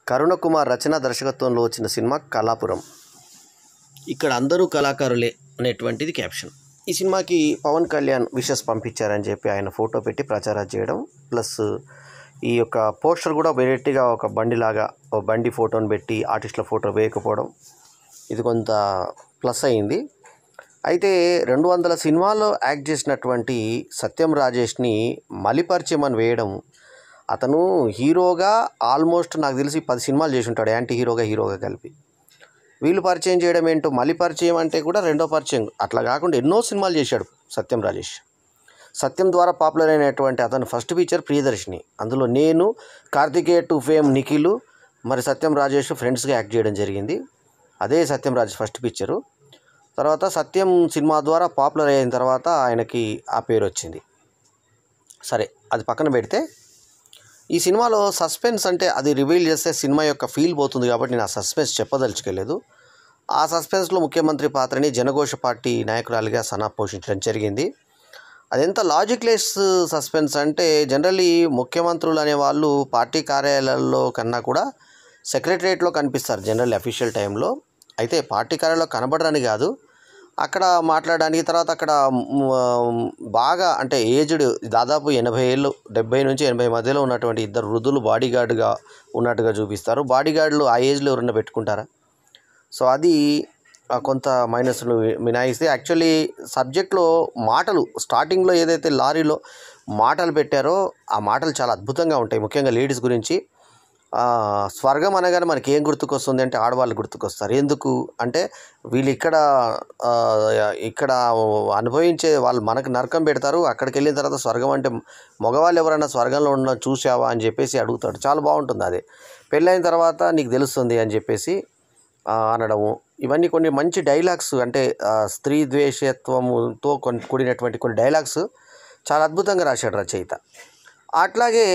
కరుణ కుమార్ రచన దర్శకత్వంలో వచ్చిన సినిమా కళాపురం. ఇక్కడ అందరూ కళాకారులే అనేటువంటిది క్యాప్షన్. ఈ సినిమాకి పవన్ కళ్యాణ్ విషెస్ పంపించారని చెప్పి ఆయన ఫోటో పెట్టి ప్రచారం చేయడం, ప్లస్ ఈ యొక్క పోస్టర్ కూడా వెరైటీగా ఒక బండిలాగా ఒక బండి ఫోటోని పెట్టి ఆర్టిస్టుల ఫోటో వేయకపోవడం, ఇది కొంత ప్లస్ అయింది. అయితే 200 సినిమాల్లో యాక్ట్ చేసినటువంటి సత్యం రాజేష్ని మలిపరిచయం వేయడం, అతను హీరోగా ఆల్మోస్ట్ నాకు తెలిసి 10 సినిమాలు చేసి ఉంటాడు, యాంటీ హీరోగా కలిపి. వీళ్ళు పరిచయం చేయడం ఏంటో, మళ్ళీ పరిచయం అంటే కూడా రెండో పరిచయం, అట్లా కాకుండా ఎన్నో సినిమాలు చేశాడు సత్యం రాజేష్. సత్యం ద్వారా పాపులర్ అయినటువంటి అతను ఫస్ట్ పిక్చర్ ప్రియదర్శిని. అందులో నేను, కార్తికేయ టు ఫేమ్ నిఖిల్, మరి సత్యం రాజేష్ ఫ్రెండ్స్గా యాక్ట్ చేయడం జరిగింది. అదే సత్యం రాజేష్ ఫస్ట్ పిక్చరు. తర్వాత సత్యం సినిమా ద్వారా పాపులర్ అయిన తర్వాత ఆయనకి ఆ పేరు వచ్చింది. సరే, అది పక్కన పెడితే ఈ సినిమాలో సస్పెన్స్ అంటే అది రివీల్ చేస్తే సినిమా యొక్క ఫీల్ పోతుంది కాబట్టి నేను ఆ సస్పెన్స్ చెప్పదలుచుకోలేదు. ఆ సస్పెన్స్లో ముఖ్యమంత్రి పాత్రని జనఘోష పార్టీ నాయకురాలిగా సనా పోషించడం జరిగింది. అదెంత లాజిక్లెస్ సస్పెన్స్ అంటే, జనరల్లీ ముఖ్యమంత్రులు అనేవాళ్ళు పార్టీ కార్యాలయాల్లో కన్నా కూడా సెక్రటరియట్లో కనిపిస్తారు జనరల్ అఫీషియల్ టైంలో. అయితే పార్టీ కార్యాలయంలో కనబడరని కాదు, అక్కడ మాట్లాడడానికి, తర్వాత అక్కడ బాగా అంటే ఏజ్డ్, దాదాపు 80 ఏళ్ళు, 70 నుంచి 80 మధ్యలో ఉన్నటువంటి ఇద్దరు వృద్ధులు బాడీగార్డ్గా ఉన్నట్టుగా చూపిస్తారు. బాడీగార్డులు ఆ ఏజ్లో ఎవరన్నా పెట్టుకుంటారా? సో అది కొంత మైనస్లు మినాయిస్తే, యాక్చువల్లీ సబ్జెక్ట్లో మాటలు స్టార్టింగ్లో ఏదైతే లారీలో మాటలు పెట్టారో ఆ మాటలు చాలా అద్భుతంగా ఉంటాయి, ముఖ్యంగా లేడీస్ గురించి. స్వర్గం అనగానే మనకి ఏం గుర్తుకొస్తుంది అంటే ఆడవాళ్ళు గుర్తుకొస్తారు. ఎందుకు అంటే వీళ్ళు ఇక్కడ అనుభవించే వాళ్ళు మనకు నరకం పెడతారు, అక్కడికి వెళ్ళిన తర్వాత స్వర్గం అంటే మగవాళ్ళు ఎవరైనా స్వర్గంలో ఉన్న చూసావా అని చెప్పేసి అడుగుతాడు. చాలా బాగుంటుంది అది. పెళ్ళైన తర్వాత నీకు తెలుస్తుంది అని చెప్పేసి అనడము, ఇవన్నీ కొన్ని మంచి డైలాగ్స్, అంటే స్త్రీ ద్వేషత్వముతో కూడినటువంటి కొన్ని డైలాగ్స్ చాలా అద్భుతంగా రాశాడు రచయిత. అట్లాగే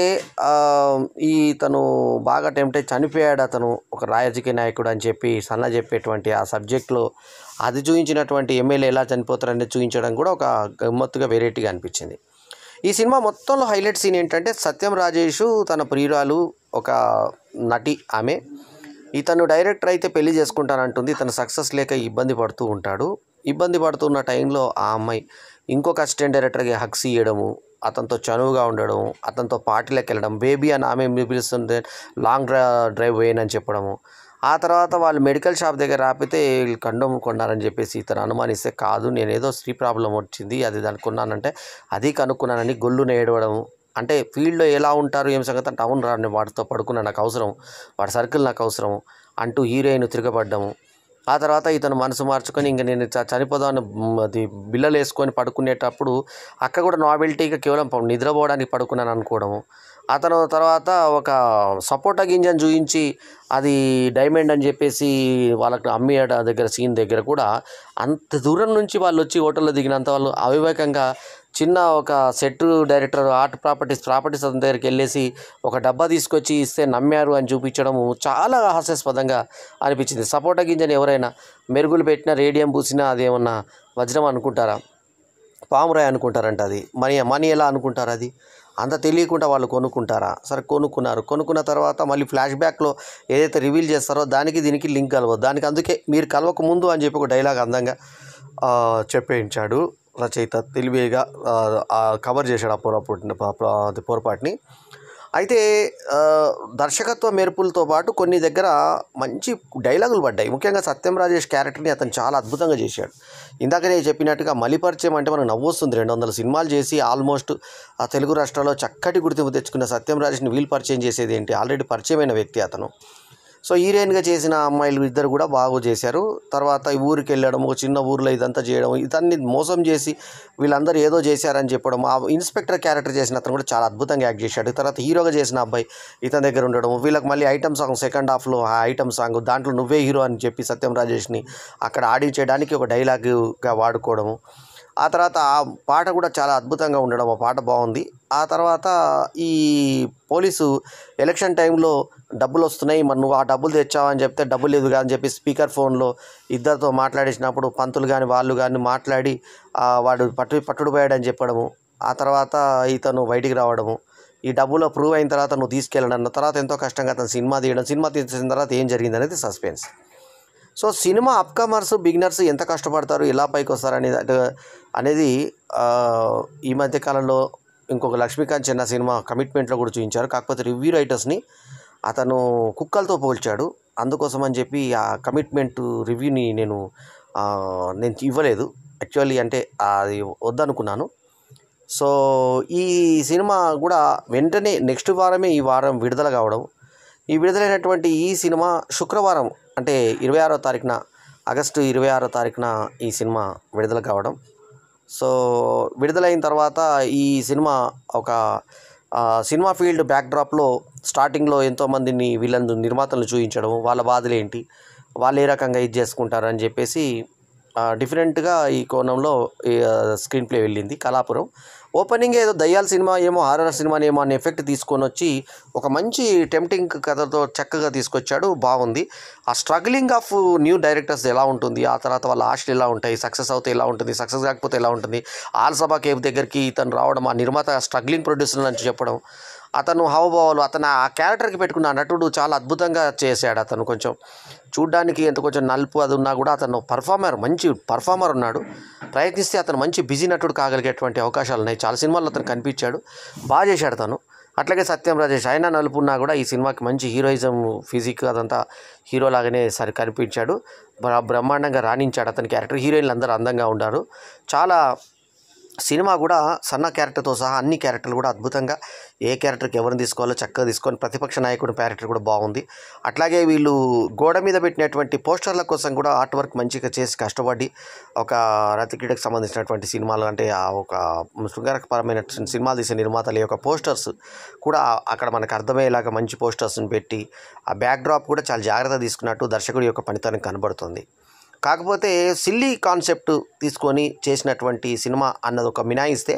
తను బాగా టెంప్ట్ అయి చనిపోయాడు, అతను ఒక రాజకీయ నాయకుడు అని చెప్పి సన్న చెప్పేటువంటి ఆ సబ్జెక్ట్లో అది చూపించినటువంటి ఎమ్మెల్యే ఎలా చనిపోతారనేది చూపించడం కూడా ఒక గమ్మత్తుగా వెరైటీగా అనిపించింది. ఈ సినిమా మొత్తంలో హైలైట్ సీన్ ఏంటంటే, సత్యం రాజేష్ తన ప్రియురాలు ఒక నటి, ఆమె ఇతను డైరెక్టర్ అయితే పెళ్లి చేసుకుంటానంటుంది, ఇతను సక్సెస్ లేక ఇబ్బంది పడుతూ ఉంటాడు. ఇబ్బంది పడుతున్న టైంలో ఆ అమ్మాయి ఇంకొక అసిస్టెంట్ డైరెక్టర్కి హక్స్ ఇవ్వడము, అతనితో చనువుగా ఉండడం, అతనితో పార్టీలకు వెళ్ళడం, బేబీ అని ఆమె పిలుస్తుంటే లాంగ్ డ్రైవ్ వేయనని చెప్పడము. ఆ తర్వాత వాళ్ళు మెడికల్ షాప్ దగ్గర ఆపితే వీళ్ళు కండోమ్ కొన్నారని చెప్పేసి ఇతను అనుమానిస్తే, కాదు నేనేదో స్త్రీ ప్రాబ్లం వచ్చింది అది దాన్ని కొన్నానంటే, అది కనుక్కున్నానని గొల్లును ఏడవడము. అంటే ఫీల్డ్లో ఎలా ఉంటారు ఏం సంగతి అంటే, అవును రా నేను వాడితో పడుకున్నా, నాకు అవసరం, వాడి సర్కిల్ నాకు అవసరం అంటూ హీరోయిన్ తిరగబడ్డము. ఆ తర్వాత ఇతను మనసు మార్చుకొని ఇంక నేను చనిపోదామని అది బిల్లలు వేసుకొని పడుకునేటప్పుడు అక్కడ కూడా నావెల్టీగా కేవలం నిద్రపోవడానికి పడుకున్నాను అనుకోవడము. అతను తర్వాత ఒక సపోటా గింజను చూపించి అది డైమండ్ అని చెప్పేసి వాళ్ళకి అమ్మేయడ దగ్గర సీన్ దగ్గర కూడా అంత దూరం నుంచి వాళ్ళు వచ్చి హోటల్లో దిగినంత వాళ్ళు అవివేకంగా చిన్న ఒక సెట్ డైరెక్టర్ ఆర్ట్ ప్రాపర్టీస్ అతని దగ్గరికి వెళ్ళేసి ఒక డబ్బా తీసుకొచ్చి ఇస్తే నమ్మారు అని చూపించడము చాలా హాస్యాస్పదంగా అనిపించింది. సపోటా గింజని ఎవరైనా మెరుగులు పెట్టినా, రేడియం పూసినా అదేమన్నా వజ్రం అనుకుంటారా? పామురాయి అనుకుంటారంట. అది మనీ ఎలా అనుకుంటారు? అది అంత తెలియకుండా వాళ్ళు కొనుక్కుంటారా? సరే కొనుక్కున్న తర్వాత మళ్ళీ ఫ్లాష్ బ్యాక్లో ఏదైతే రివీల్ చేస్తారో దానికి దీనికి లింక్ కలవదు, దానికి అందుకే మీరు కలవక ముందు అని చెప్పి ఒక డైలాగ్ అందంగా చెప్పేయించాడు రచయిత. తెలివిగా కవర్ చేశాడు ఆ పొరపాటుని. అయితే దర్శకత్వ మెరుపులతో పాటు కొన్ని దగ్గర మంచి డైలాగులు పడ్డాయి. ముఖ్యంగా సత్యం రాజేష్ క్యారెక్టర్ని అతను చాలా అద్భుతంగా చేశాడు. ఇందాక నేను చెప్పినట్టుగా మలిపరిచయం అంటే మనకు నవ్వొస్తుంది. 200 సినిమాలు చేసి ఆల్మోస్ట్ ఆ తెలుగు రాష్ట్రాల్లో చక్కటి గుర్తింపు తెచ్చుకున్న సత్యం రాజేష్ని వీళ్ళు పరిచయం చేసేది ఏంటి, ఆల్రెడీ పరిచయమైన వ్యక్తి అతను. సో హీరోయిన్గా చేసిన అమ్మాయిలు ఇద్దరు కూడా బాగా చేశారు. తర్వాత ఈ ఊరికి వెళ్ళడం, ఒక చిన్న ఊరిలో ఇదంతా చేయడం, ఇతన్ని మోసం చేసి వీళ్ళందరూ ఏదో చేశారని చెప్పడం, ఆ ఇన్స్పెక్టర్ క్యారెక్టర్ చేసిన అతను కూడా చాలా అద్భుతంగా యాక్ట్ చేశాడు. తర్వాత హీరోగా చేసిన అబ్బాయి ఇతని దగ్గర ఉండడం, వీళ్ళకి మళ్ళీ ఐటమ్ సాంగ్ సెకండ్ హాఫ్లో ఆ ఐటమ్ సాంగ్ దాంట్లో నువ్వే హీరో అని చెప్పి సత్యం రాజేష్ని అక్కడ ఆడించడానికి ఒక డైలాగ్గా వాడుకోవడము. ఆ తర్వాత ఆ పాట కూడా చాలా అద్భుతంగా ఉండడం, ఆ పాట బాగుంది. ఆ తర్వాత ఈ పోలీసు ఎలక్షన్ టైంలో డబ్బులు వస్తున్నాయి, మరి నువ్వు ఆ డబ్బులు తెచ్చావా అని చెప్తే డబ్బులు లేదు అని చెప్పి స్పీకర్ ఫోన్లో ఇద్దరితో మాట్లాడేసినప్పుడు పంతులు కానీ వాళ్ళు కానీ మాట్లాడి వాడు పట్టుడు పోయాడని చెప్పడము. ఆ తర్వాత ఇతను బయటికి రావడము, ఈ డబ్బులో ప్రూవ్ అయిన తర్వాత నువ్వు తీసుకెళ్ళడం అన్న తర్వాత ఎంతో కష్టంగా అతను సినిమా తీయడం, సినిమా తీసిన తర్వాత ఏం జరిగింది అనేది suspense. So cinema upcomers beginners ఎంత కష్టపడతారు, ఎలా పైకి వస్తారు అనేది ఈ మధ్యకాలంలో ఇంకొక లక్ష్మీకాంత్ చిన్న సినిమా కమిట్మెంట్లో కూడా చూపించారు. కాకపోతే రివ్యూ రైటర్స్ని అతను కుక్కలతో పోల్చాడు. అందుకోసం అని చెప్పి ఆ కమిట్మెంట్ రివ్యూని నేను ఇవ్వలేదు యాక్చువల్లీ, అంటే అది వద్దనుకున్నాను. సో ఈ సినిమా కూడా వెంటనే నెక్స్ట్ వారమే ఈ వారం విడుదల కావడం, ఈ విడుదలైనటువంటి ఈ సినిమా శుక్రవారం అంటే 26వ తారీఖున ఆగస్టు 26వ తారీఖున ఈ సినిమా విడుదల కావడం. సో విడుదలైన తర్వాత ఈ సినిమా ఒక సినిమా ఫీల్డ్ బ్యాక్డ్రాప్లో స్టార్టింగ్లో ఎంతోమందిని వీళ్ళని నిర్మాతలను చూపించడం, వాళ్ళ బాధలు ఏంటి, వాళ్ళు ఏ రకంగా ఇది చేసుకుంటారని చెప్పేసి డిఫరెంట్గా ఈ కోణంలో స్క్రీన్ ప్లే వెళ్ళింది. కళాపురం ఓపెనింగ్ ఏదో దయ్యాల సినిమా ఏమో హారర్ సినిమానేమో అనే ఎఫెక్ట్ తీసుకొని వచ్చి ఒక మంచి టెంప్టింగ్ కథతో చక్కగా తీసుకొచ్చాడు, బాగుంది. ఆ స్ట్రగ్లింగ్ ఆఫ్ న్యూ డైరెక్టర్స్ ఎలా ఉంటుంది, ఆ తర్వాత వాళ్ళ ఆశలు ఎలా ఉంటాయి, సక్సెస్ అవుతే ఎలా ఉంటుంది, సక్సెస్ కాకపోతే ఎలా ఉంటుంది, ఆల్సభా కేఫ్ దగ్గరికి ఇతను రావడం, ఆ నిర్మాత స్ట్రగ్లింగ్ ప్రొడ్యూసర్ అని చెప్పడం, అతను హావభావాలు, అతను ఆ క్యారెక్టర్కి పెట్టుకున్న నటుడు చాలా అద్భుతంగా చేశాడు. అతను కొంచెం చూడ్డానికి ఎంత కొంచెం నలుపు అది ఉన్నా కూడా అతను మంచి పర్ఫార్మర్ ఉన్నాడు. ప్రయత్నిస్తే అతను మంచి బిజీ నటుడు కాగలిగేటువంటి అవకాశాలు ఉన్నాయి. చాలా సినిమాల్లో అతను కనిపించాడు, బాగా చేశాడు తను. అట్లాగే సత్యం రాజేష్, ఆయన నలుపు ఉన్నా కూడా ఈ సినిమాకి మంచి హీరోయిజం ఫిజిక్ అదంతా హీరోలాగానే కనిపించాడు, బ్రహ్మాండంగా రాణించాడు అతని క్యారెక్టర్. హీరోయిన్లు అందరూ అందంగా ఉన్నారు. చాలా సినిమా కూడా సన్న క్యారెక్టర్తో సహా అన్ని క్యారెక్టర్లు కూడా అద్భుతంగా, ఏ క్యారెక్టర్కి ఎవరిని తీసుకోవాలో చక్కగా తీసుకొని, ప్రతిపక్ష నాయకుడి క్యారెక్టర్ కూడా బాగుంది. అట్లాగే వీళ్ళు గోడ మీద పెట్టినటువంటి పోస్టర్ల కోసం కూడా ఆర్ట్ వర్క్ మంచిగా చేసి కష్టపడి ఒక రతిక్రీడకు సంబంధించినటువంటి సినిమాలు అంటే ఒక శృంగారపరమైన సినిమాలు తీసే నిర్మాతల యొక్క పోస్టర్స్ కూడా అక్కడ మనకు అర్థమయ్యేలాగా మంచి పోస్టర్స్ని పెట్టి ఆ బ్యాక్డ్రాప్ కూడా చాలా జాగ్రత్త తీసుకున్నట్టు దర్శకుడి యొక్క పనితనం కనబడుతుంది. కాకపోతే సిల్లీ కాన్సెప్ట్ తీసుకొని చేసినటువంటి సినిమా అన్నది ఒక మినాయిస్తే,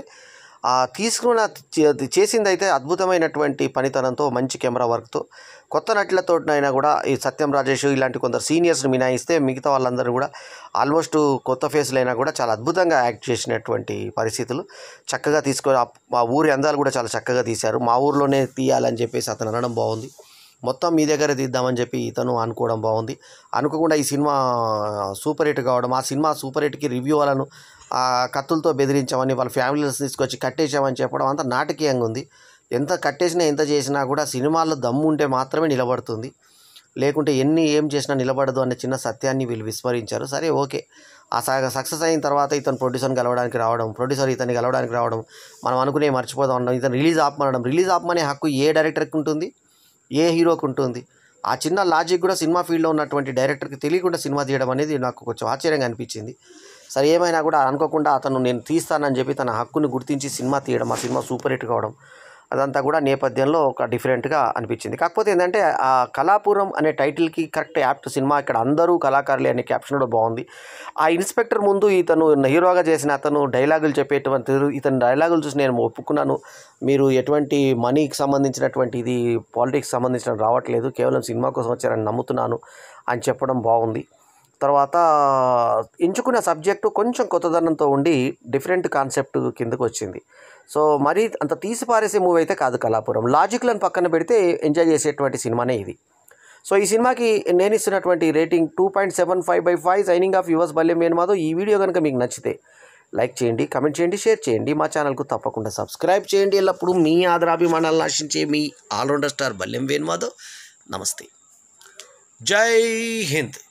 చేసిందైతే అద్భుతమైనటువంటి పనితనంతో మంచి కెమెరా వర్క్తో కొత్త నటులతోనైనా కూడా ఈ సత్యం రాజేష్ ఇలాంటి కొందరు సీనియర్స్ని మినాయిస్తే మిగతా వాళ్ళందరూ కూడా ఆల్మోస్ట్ కొత్త ఫేస్లైనా కూడా చాలా అద్భుతంగా యాక్ట్ చేసినటువంటి పరిస్థితులు చక్కగా తీసుకొని ఆ ఊరి అందాలు కూడా చాలా చక్కగా తీశారు. మా ఊర్లోనే తీయాలని చెప్పేసి అతను అనడం బాగుంది, మొత్తం మీ దగ్గర తీద్దామని చెప్పి ఇతను అనుకోవడం బాగుంది. అనుకోకుండా ఈ సినిమా సూపర్ హిట్ కావడం, ఆ సినిమా సూపర్ హిట్కి రివ్యూ వాళ్ళను కత్తులతో బెదిరించామని వాళ్ళ ఫ్యామిలీస్ తీసుకొచ్చి కట్టేసామని చెప్పడం అంతా నాటకీయంగా ఉంది. ఎంత కట్టేసినా ఎంత చేసినా కూడా సినిమాల్లో దమ్ము ఉంటే మాత్రమే నిలబడుతుంది, లేకుంటే ఏం చేసినా నిలబడదు అనే చిన్న సత్యాన్ని వీళ్ళు విస్మరించారు. సరే ఓకే, ఆ సక్సెస్ అయిన తర్వాత ఇతను ప్రొడ్యూసర్ని కలవడానికి రావడం, ప్రొడ్యూసర్ ఇతన్ని కలవడానికి రావడం, మనం అనుకునే మర్చిపోదాం అన్నాం, ఇతను రిలీజ్ ఆపమనే హక్కు ఏ డైరెక్టర్కి ఉంటుంది, ఏ హీరోకి ఉంటుంది? ఆ చిన్న లాజిక్ కూడా సినిమా ఫీల్డ్లో ఉన్నటువంటి డైరెక్టర్కి తెలియకుండా సినిమా తీయడం అనేది నాకు కొంచెం ఆశ్చర్యంగా అనిపించింది. సరే ఏమైనా కూడా అనుకోకుండా అతను నేను తీస్తానని చెప్పి తన హక్కుని గుర్తించి సినిమా తీయడం, ఆ సినిమా సూపర్ హిట్ కావడం, అదంతా కూడా నేపథ్యంలో ఒక డిఫరెంట్గా అనిపించింది. కాకపోతే ఏంటంటే ఆ కళాపురం అనే టైటిల్కి కరెక్ట్ యాప్ట్ సినిమా, ఇక్కడ అందరూ కళాకారులే అనే క్యాప్షన్ కూడా బాగుంది. ఆ ఇన్స్పెక్టర్ ముందు ఇతను హీరోగా చేసిన అతను డైలాగులు చెప్పేటువంటి ఇతని డైలాగులు చూసి నేను ఒప్పుకున్నాను, మీరు ఎటువంటి మనీకి సంబంధించినటువంటి ఇది పాలిటిక్స్ సంబంధించిన రావట్లేదు, కేవలం సినిమా కోసం వచ్చారని నమ్ముతున్నాను అని చెప్పడం బాగుంది. తర్వాత ఎంచుకున్న సబ్జెక్టు కొంచెం కొత్తదనంతో ఉండి డిఫరెంట్ కాన్సెప్ట్ కిందకు వచ్చింది. సో మరీ అంత తీసిపారేసే మూవీ అయితే కాదు కళాపురం. లాజిక్లను పక్కన పెడితే ఎంజాయ్ చేసేటువంటి సినిమానే ఇది. సో ఈ సినిమాకి నేను ఇస్తున్నటువంటి rating 2.75/5. Signing off yours Ballem Venumadhav. ఈ వీడియో కనుక మీకు నచ్చితే లైక్ చేయండి, కమెంట్ చేయండి, షేర్ చేయండి. మా ఛానల్కు తప్పకుండా సబ్స్క్రైబ్ చేయండి. ఎల్లప్పుడూ మీ ఆదరాభిమానాలను ఆశించే మీ ఆల్రౌండర్ స్టార్ బల్లెం వేణుమాధవ్. నమస్తే, జై హింద్.